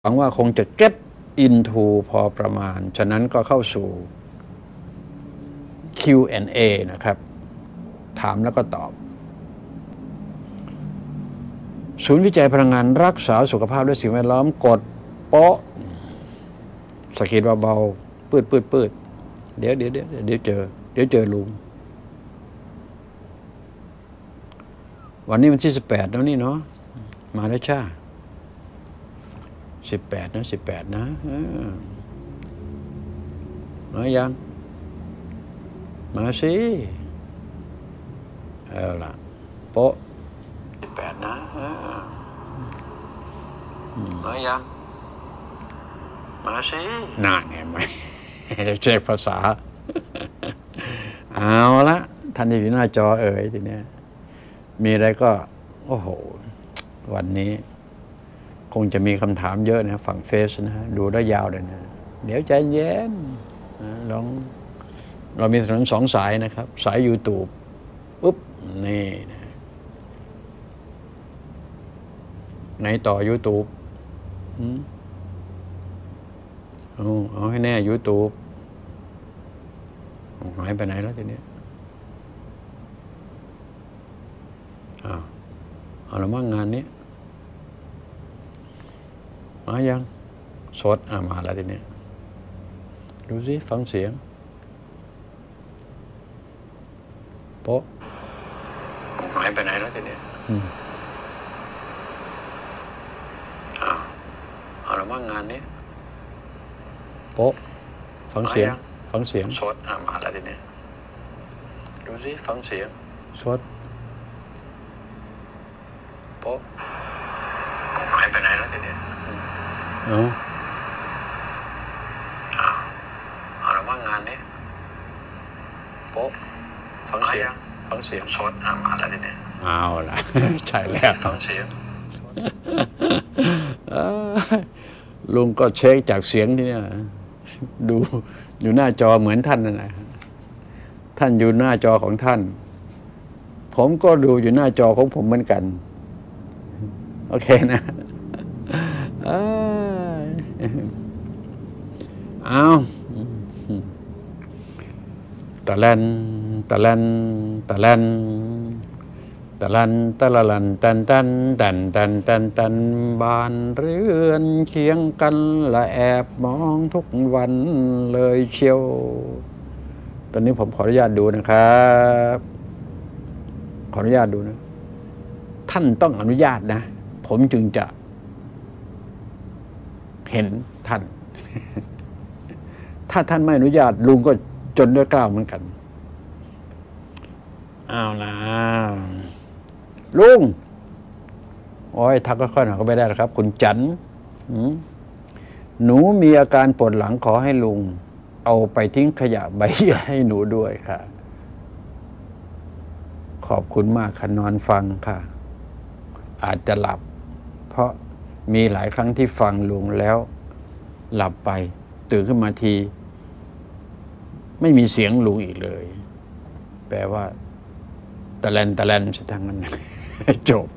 หวังว่าคงจะ get into พอประมาณฉะนั้นก็เข้าสู่ Q&A นะครับถามแล้วก็ตอบศูนย์วิจัยพลังงานรักษาสุขภาพและสิ่งแวดล้อมกดโป๊ะสะกิดเบาๆปืดเดี๋ยวเจอลุงวันนี้วันที่18แล้วนี่เนาะมาแล้วจ้า18นะมายังมาสิเอาล่ะโป๊ะ18นะมายังมาสิน่าเห็นไหมเราเช็คภาษาเอาละท่านที่อยู่หน้าจอทีเนี้ยมีอะไรก็โอ้โหวันนี้คงจะมีคำถามเยอะนะฝั่งเฟซนะดูได้ยาวเลยนะเดี๋ยวใจเย็นลองเรามีถนน2 สายนะครับสาย YouTube ปุ๊บนี่นะไหนต่อ YouTube เอาให้แน่ YouTube หายไปไหนแล้วทีนี้เอาละมั่งงานนี้มายังสดมาแล้วทีนี้ดูสิฟังเสียงโป๊ะหายไปไหนแล้วทีนี้เอาละมั่งงานนี้โป๊ะฟังเสียงสดมาแล้วทีนี้ดูสิฟังเสียงสดโป๊ะหายไปไหนแล้วทีนี้เอาละว่างานนี้โป๊ะฟังเสียงสดมาแล้วทีนี้เอาล่ะ ใช่แล้วฟังเสียงลุงก็เช็คจากเสียงที่เนี่ยดูอยู่หน้าจอเหมือนท่านนั่นแหละท่านอยู่หน้าจอของท่านผมก็ดูอยู่หน้าจอของผมเหมือนกันโอเคนะเอาตะลันบานเรือนเคียงกันละแอบมองทุกวันเลยเชียวตอนนี้ผมขออนุญาตดูนะครับขออนุญาตดูนะท่านต้องอนุญาตนะผมจึงจะเห็นท่าน ถ้าท่านไม่อนุญาตลุงก็จนด้วยกล้าวเหมือนกันเอานะลุงโอ้ยทักค่อยๆหน่อยก็ไม่ได้หรอกครับคุณจันหนูมีอาการปวดหลังขอให้ลุงเอาไปทิ้งขยะใบใหญ่ให้หนูด้วยค่ะขอบคุณมากค่ะนอนฟังค่ะอาจจะหลับเพราะมีหลายครั้งที่ฟังลุงแล้วหลับไปตื่นขึ้นมาทีไม่มีเสียงลุงอีกเลยแปลว่าตะแลนซะทั้งนั้น จบ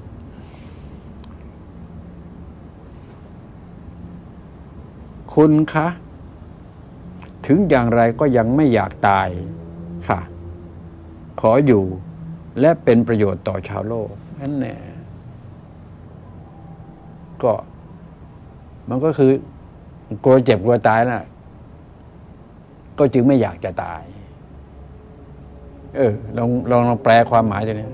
คุณคะถึงอย่างไรก็ยังไม่อยากตายค่ะขออยู่และเป็นประโยชน์ต่อชาวโลกนั่นแหละก็มันก็คือกลัวเจ็บกลัวตายน่ะก็จึงไม่อยากจะตายลองแปลความหมายตัวนี้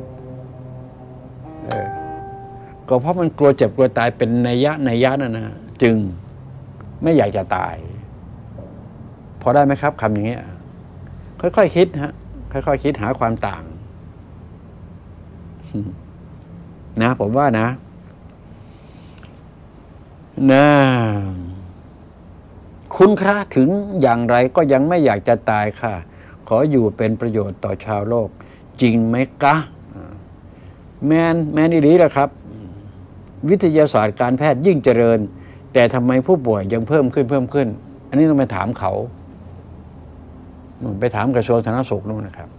ก็เพราะมันกลัวเจ็บกลัวตายเป็นนัยยะนั่นนะจึงไม่อยากจะตายพอได้ไหมครับคำอย่างเงี้ยค่อยๆคิดฮะค่อยๆคิดหาความต่างนะผมว่านะคุณคะถึงอย่างไรก็ยังไม่อยากจะตายค่ะขออยู่เป็นประโยชน์ต่อชาวโลกจริงไหมกะแมนอีหลีแหละครับวิทยาศาสตร์การแพทย์ยิ่งเจริญแต่ทำไมผู้ป่วยยังเพิ่มขึ้นอันนี้ต้องไปถามเขาไปถามกระทรวงสาธารณสุขนู่นนะครับ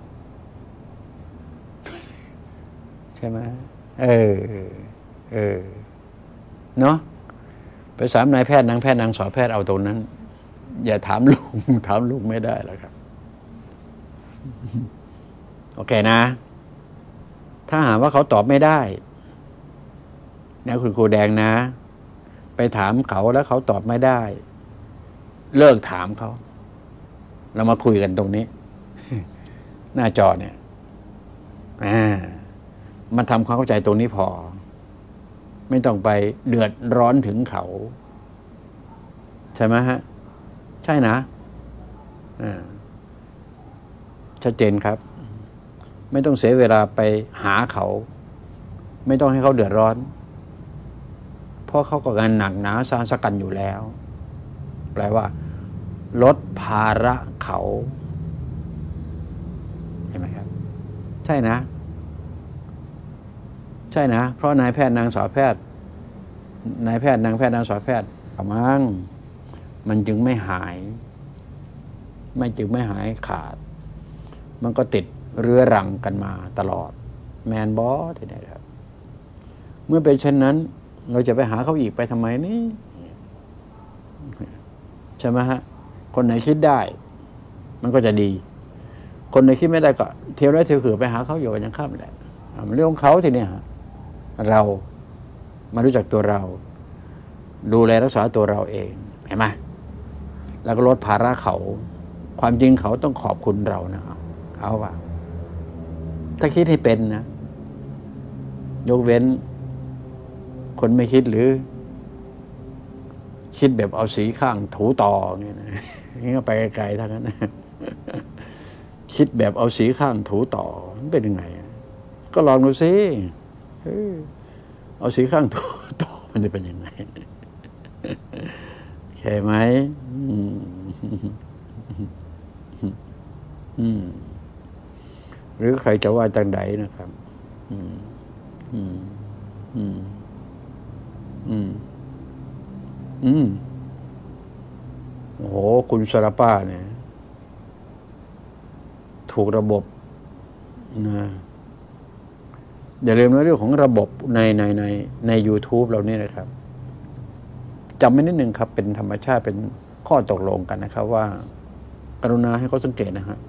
ใช่ไหมเนาะไปไปถามนายแพทย์นางแพทย์นางสาวแพทย์เอาตรงนั้น อย่าถามลุงถามลุงไม่ได้แล้วครับโอเคนะ ถ้าหากว่าเขาตอบไม่ได้เนี่ยคุณครูแดงนะไปถามเขาแล้วเขาตอบไม่ได้ เลิกถามเขาเรามาคุยกันตรงนี้ หน้าจอเนี่ยมันทำความเข้าใจตรงนี้พอไม่ต้องไปเดือดร้อนถึงเขาใช่ไหมฮะใช่นะชัดเจนครับไม่ต้องเสียเวลาไปหาเขาไม่ต้องให้เขาเดือดร้อนเพราะเขาก็งานหนักหนาสาหัสกันอยู่แล้วแปลว่าลดภาระเขาเห็นไหมครับใช่นะใช่นะเพราะนายแพทย์นางสาวแพทย์นายแพทย์นางแพทย์นางสาวแพทย์มั้งมันจึงไม่หายขาดมันก็ติดเรื้อรังกันมาตลอดแมนบอสที่ไหนครับเมื่อเป็นเช่นนั้นเราจะไปหาเขาอีกไปทำไมนี่ใช่ไหมฮะคนไหนคิดได้มันก็จะดีคนไหนคิดไม่ได้ก็เที่ยวไร่เที่ยวขือไปหาเขาอยู่วันยังค่ำแหละมันเรื่องของเขาทีนี้ฮะเรามารู้จักตัวเราดูแลรักษาตัวเราเองเห็นไหมแล้วก็ลดภาระเขาความจริงเขาต้องขอบคุณเรานะเอาว่าถ้าคิดให้เป็นนะยกเว้นคนไม่คิดหรือคิดแบบเอาสีข้างถูต่อเนี่ยนะนี่ก็ไปไกลๆเท่านั้นนะคิดแบบเอาสีข้างถูต่อมันเป็นยังไงก็ลองดูสิเอาสีข้างถูต่อมันจะเป็นยังไงใช่ไหมหรือใครจะว่าจังใดนะครับโอ้โหคุณสารป้าเนี่ยถูกระบบนะอย่าลืมนะเรื่องของระบบใน YouTube เราเนี่ยนะครับจำไว้นิดนึงครับเป็นธรรมชาติเป็นข้อตกลงกันนะครับว่ากรุณาให้เขาสังเกตนะฮะ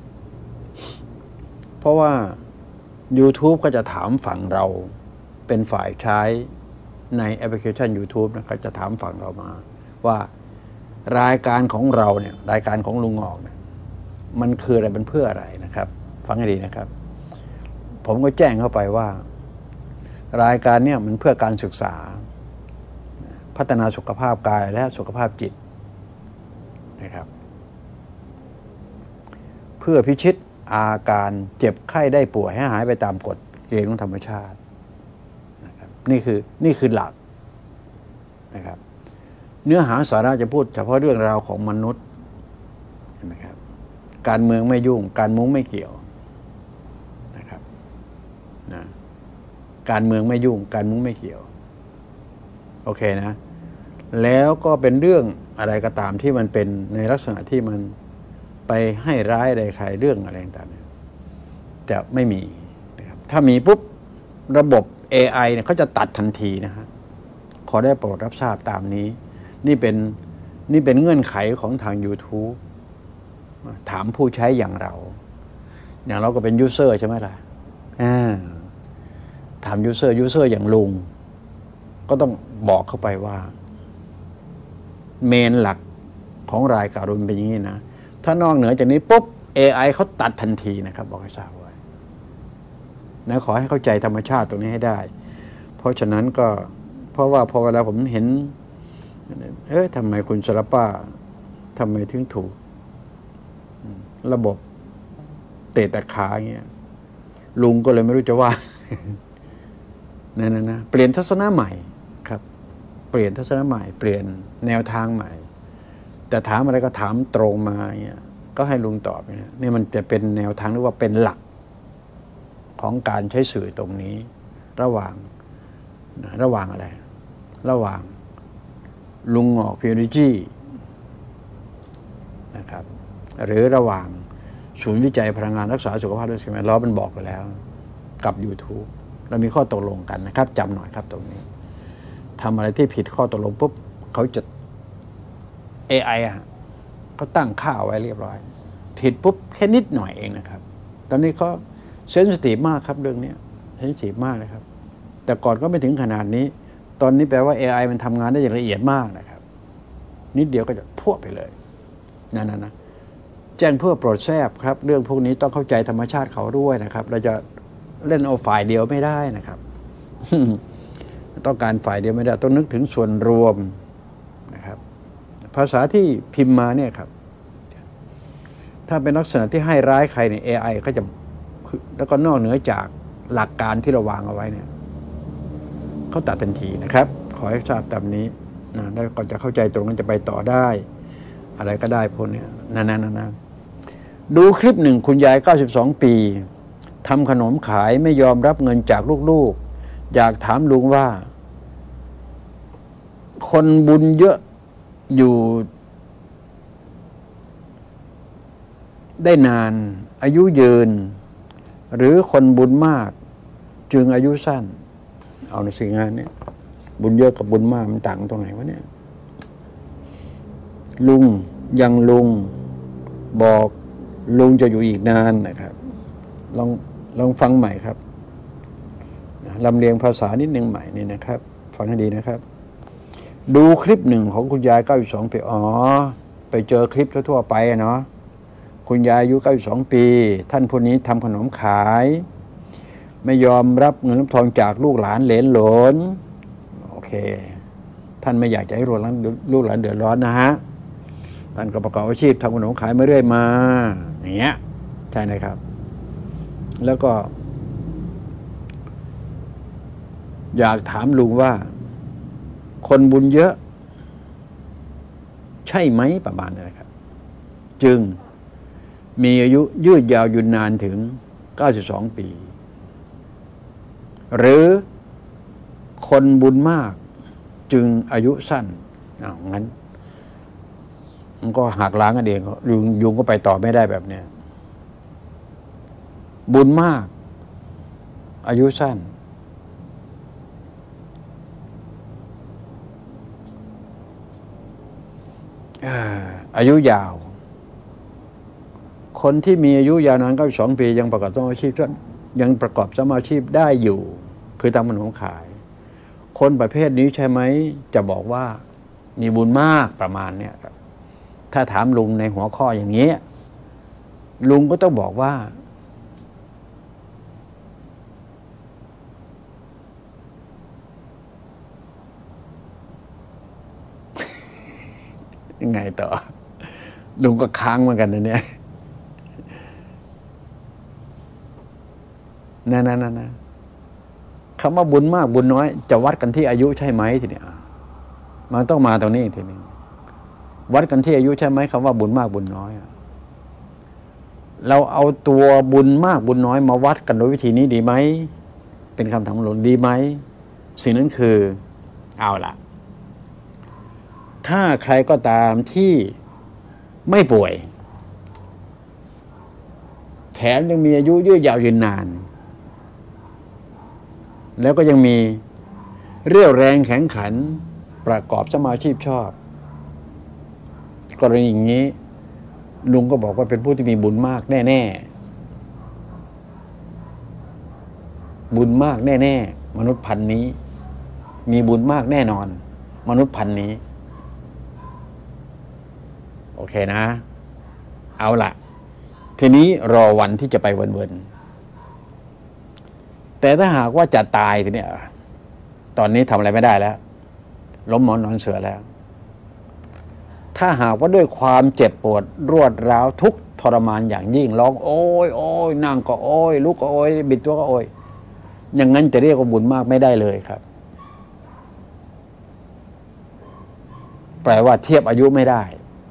เพราะว่า YouTube ก็จะถามฝั่งเราเป็นฝ่ายใช้ในแอปพลิเคชัน YouTube นะก็จะถามฝั่งเรามาว่ารายการของเราเนี่ยรายการของลุงงอกเนี่ยมันคืออะไรมันเพื่ออะไรนะครับฟังให้ดีนะครับผมก็แจ้งเข้าไปว่ารายการเนี่ยมันเพื่อการศึกษาพัฒนาสุขภาพกายและสุขภาพจิตนะครับเพื่อพิชิตอาการเจ็บไข้ได้ป่วยให้หายไปตามกฎเกณฑ์ของธรรมชาตินะครับนี่คือหลักนะครับเนื้อหาสาระจะพูดเฉพาะเรื่องราวของมนุษย์เห็นไหมครับการเมืองไม่ยุ่งการมุ้งไม่เกี่ยวนะครับนะการเมืองไม่ยุ่งการมุ้งไม่เกี่ยวโอเคนะแล้วก็เป็นเรื่องอะไรก็ตามที่มันเป็นในลักษณะที่มันไปให้ร้ายใครเรื่องอะไรต่างๆจะไม่มีนะครับถ้ามีปุ๊บระบบ AI เนี่ยเขาจะตัดทันทีนะฮะขอได้โปรดรับทราบตามนี้นี่เป็นเงื่อนไขของทาง YouTube ถามผู้ใช้อย่างเราก็เป็นยูเซอร์ใช่ไหมล่ะถามยูเซอร์อย่างลุงก็ต้องบอกเข้าไปว่าเมนหลักของรายการรุนเป็นอย่างนี้นะถ้านอกเหนือจากนี้ปุ๊บ AI เขาตัดทันทีนะครับบอกให้ทราบไว้นะขอให้เข้าใจธรรมชาติตรงนี้ให้ได้เพราะฉะนั้นก็เพราะว่าพอเวลาผมเห็นทำไมคุณสารป้าทำไมถึงถูกระบบเตะตะขาอย่างเงี้ยลุงก็เลยไม่รู้จะว่านะเปลี่ยนทัศนะใหม่ครับเปลี่ยนทัศนะใหม่เปลี่ยนแนวทางใหม่แต่ถามอะไรก็ถามตรงมาเงี้ยก็ให้ลุงตอบเนี่ยนี่มันจะเป็นแนวทางหรือว่าเป็นหลักของการใช้สื่อตรงนี้ระหว่างอะไรระหว่างลุงงอกพิวริจีนะครับหรือระหว่างศูนย์วิจัยพลังงานรักษาสุขภาพด้วยสิ่งแวดล้อมมันบอกกันแล้วกับ YouTube เรามีข้อตกลงกันนะครับจำหน่อยครับตรงนี้ทำอะไรที่ผิดข้อตกลงปุ๊บเขาจะ AI เขาตั้งค่าไว้เรียบร้อยผิดปุ๊บแค่นิดหน่อยเองนะครับ ตอนนี้เขาเซนซิทีฟมากครับเรื่องนี้เซนซิทีฟมากนะครับแต่ก่อนก็ไม่ถึงขนาดนี้ตอนนี้แปลว่า AI มันทำงานได้อย่างละเอียดมากนะครับนิดเดียวก็จะพวดไปเลยนั่นนะแจ้งเพื่อโปรดแทรกครับเรื่องพวกนี้ต้องเข้าใจธรรมชาติเขาด้วยนะครับเราจะเล่นเอาฝ่ายเดียวไม่ได้นะครับ ต้องการฝ่ายเดียวไม่ได้ต้องนึกถึงส่วนรวมนะครับภาษาที่พิมพ์มาเนี่ยครับถ้าเป็นลักษณะที่ให้ร้ายใครเนี่ย AI เขาจะแล้วก็นอกเหนือจากหลักการที่เราวางเอาไว้เนี่ยเขาตัดทันทีนะครับขอให้ทราบตามนี้นะแล้วก็จะเข้าใจตรงนั้นจะไปต่อได้อะไรก็ได้พวกนี้นั่นดูคลิปหนึ่งคุณยาย92ปีทำขนมขายไม่ยอมรับเงินจากลูกๆอยากถามลุงว่าคนบุญเยอะอยู่ได้นานอายุยืนหรือคนบุญมากจึงอายุสั้นเอาในสิ่งงานนี้บุญเยอะกับบุญมากมันต่างตรงไหนวะเนี่ยลุงบอกลุงจะอยู่อีกนานนะครับลองฟังใหม่ครับลำเลียงภาษานิดนึงใหม่นี่นะครับฟังให้ดีนะครับดูคลิปหนึ่งของคุณยาย92ปีไปเจอคลิปทั่วๆไปเนาะคุณยายอายุ92ปีท่านผู้นี้ทำขนมขายไม่ยอมรับเงินรับทองจากลูกหลานเหลนหลนโอเคท่านไม่อยากจะให้ลูกหลานเดือดร้อนนะฮะท่านก็ประกอบอาชีพทำขนมขายมาเรื่อยมาอย่างเงี้ยใช่นะครับแล้วก็อยากถามลุงว่าคนบุญเยอะใช่ไหมประมาณนั้นนะครับจึงมีอายุยืดยาวอยู่นานถึง92ปีหรือคนบุญมากจึงอายุสั้นงั้นมันก็หักล้างกันเองยุงก็ไปต่อไม่ได้แบบเนี้ยบุญมากอายุสั้นอายุยาวคนที่มีอายุยาวนาน92ปียังประกอบสมาชีพยังประกอบสมาชีพได้อยู่คือทำขนมขายคนประเภทนี้ใช่ไหมจะบอกว่ามีบุญมากประมาณเนี้ยครับถ้าถามลุงในหัวข้ออย่างนี้ลุงก็ต้องบอกว่ายังไงต่อลุงก็ค้างเหมือนกันนะเนี่ยนั่นคำว่าบุญมากบุญน้อยจะวัดกันที่อายุใช่ไหมทีเนี้ยมันต้องมาตรงนี้ทีนึงวัดกันที่อายุใช่ไหมคำว่าบุญมากบุญน้อยเราเอาตัวบุญมากบุญน้อยมาวัดกันโดยวิธีนี้ดีไหมเป็นคำถามหล่นดีไหมสิ่งนั้นคือเอาล่ะถ้าใครก็ตามที่ไม่ป่วยแถมยังมีอายุยืดยาวยืนนานแล้วก็ยังมีเรี่ยวแรงแข็งขันประกอบสมาชีพชอบกรณีอย่างนี้ลุงก็บอกว่าเป็นผู้ที่มีบุญมากแน่ๆบุญมากแน่ๆมนุษย์พันธุ์นี้มีบุญมากแน่นอนมนุษย์พันธุ์นี้โอเคนะเอาล่ะทีนี้รอวันที่จะไปเวินแต่ถ้าหากว่าจะตายทีนี้ตอนนี้ทำอะไรไม่ได้แล้วล้มหมอนนอนเสือแล้วถ้าหากว่าด้วยความเจ็บปวดรวดร้าวทุกทรมานอย่างยิ่งร้องโอ้ยนั่งก็โอ้ยลุกก็โอ้ยบิดตัวก็โอ้ยอย่างนั้นจะเรียกว่าบุญมากไม่ได้เลยครับแปลว่าเทียบอายุไม่ได้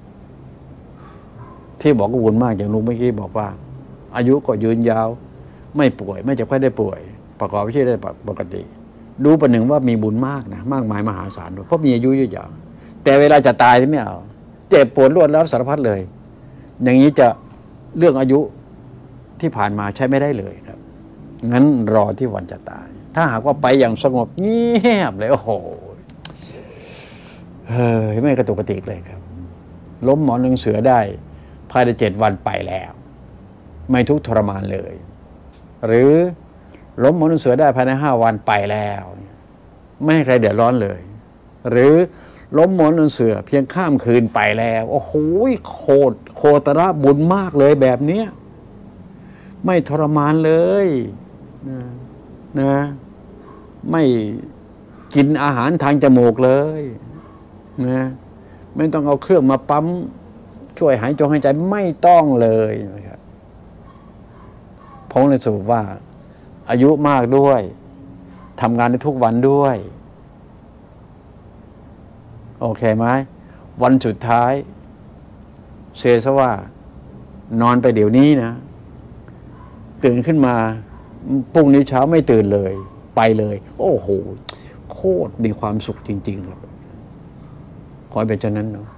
ที่บอกว่าบุญมากอย่างลุงเมื่อกี้บอกว่าอายุก็ยืนยาวไม่ป่วยไม่เจ็บไข้ได้ป่วยประกอบวิชีพได้ปกติดูประหนึ่งว่ามีบุญมากนะมากมายมหาศาลด้วยเพราะมีอายุยืนยาวแต่เวลาจะตายที่เนี่ยเจ็บปวดรวดร้าวสารพัดเลยอย่างนี้จะเรื่องอายุที่ผ่านมาใช้ไม่ได้เลยครับงั้นรอที่วันจะตายถ้าหากว่าไปอย่างสงบเงียบเลยโอ้โหเฮ้ยไม่กระตุกกระติกเลยครับ ล้มหมอนหนึ่งเสือได้ภายใน7 วันไปแล้ว ไม่ทุกข์ทรมานเลย หรือล้มหมอนหนึ่งเสือได้ภายใน5 วันไปแล้ว ไม่ให้ใครเดือดร้อนเลย หรือล้มหมอนหนึ่งเสือเพียงข้ามคืนไปแล้วโอ้โหโคตรบุญมากเลยแบบเนี้ยไม่ทรมานเลยนะไม่กินอาหารทางจมูกเลยนะไม่ต้องเอาเครื่องมาปั๊มช่วยหายใจไม่ต้องเลยนะครับผมเลยสรุปว่าอายุมากด้วยทำงานในทุกวันด้วยโอเคไหมวันสุดท้ายเซซะว่านอนไปเดี๋ยวนี้นะตื่นขึ้นมาพรุ่งนี้เช้าไม่ตื่นเลยไปเลยโอ้โหโคตรมีความสุขจริงๆครับขอให้เป็นเช่นนั้นเนาะ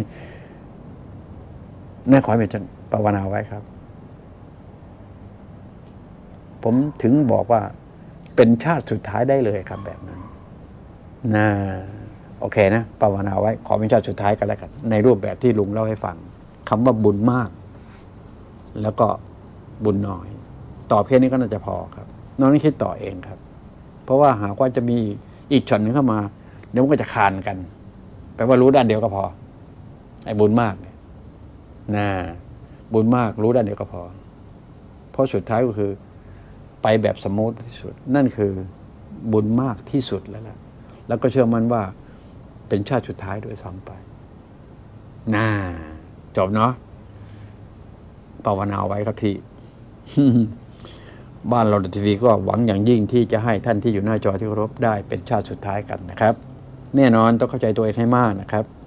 น่าขอให้เป็นเช่นภาวนาไว้ครับผมถึงบอกว่าเป็นชาติสุดท้ายได้เลยครับแบบนั้นนะโอเคนะภาวนาไว้ขอเป็นชาติสุดท้ายกันแล้วกันในรูปแบบที่ลุงเล่าให้ฟังคำว่าบุญมากแล้วก็บุญน้อยตอบแค่นี้ก็น่าจะพอครับน้องนี่คิดต่อเองครับเพราะว่าหากว่าจะมีอีกช็อตหนึ่งเข้ามาเดี๋ยวมันก็จะคานกันแปลว่ารู้ด้านเดียวก็พอไอ้บุญมากเนี่ยนะบุญมากรู้ด้านเดียวก็พอเพราะสุดท้ายก็คือไปแบบสมูทที่สุดนั่นคือบุญมากที่สุดแล้วล่ะแล้วก็เชื่อมั่นว่าเป็นชาติสุดท้ายด้วยซ้ำไปน่าจบเนาะภาวนาไว้ครับพี่ บ้านเราทีวีก็หวังอย่างยิ่งที่จะให้ท่านที่อยู่หน้าจอที่เคารพได้เป็นชาติสุดท้ายกันนะครับแน่นอนต้องเข้าใจตัวเองให้มากนะครับ